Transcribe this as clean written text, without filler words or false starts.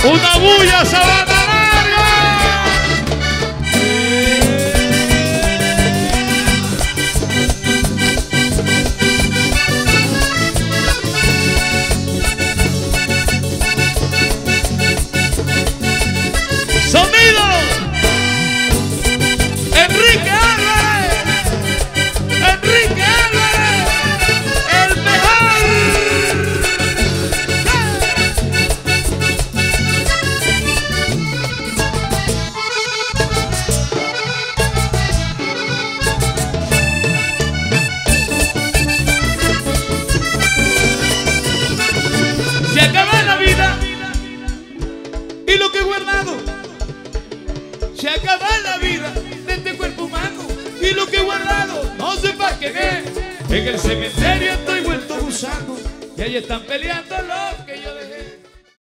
Una bulla, Sabana Larga. Sonido. Enrique Álvarez. Enrique Álvarez. El mejor. Se acaba la vida y lo que he guardado. Se acaba la vida de este cuerpo humano y lo que he guardado no sé pa' qué es. En el cementerio estoy vuelto gusano y ahí están peleando los